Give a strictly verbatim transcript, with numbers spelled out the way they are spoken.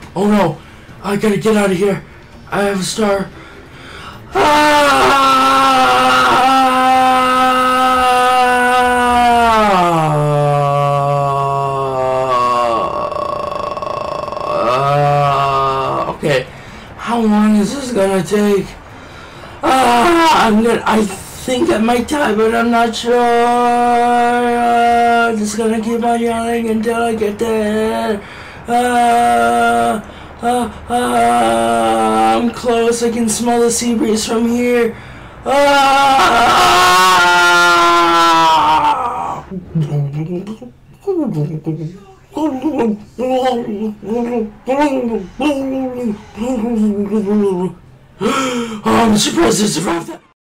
Oh no! I gotta get out of here. I have a star. Ah! Uh, okay. How long is this gonna take? Ah! I'm gonna. I think I might die, but I'm not sure. Uh, just gonna keep on yelling until I get there. Ah! Uh, uh, I'm close. I can smell the sea breeze from here. Ah! Oh, I'm surprised I survived that.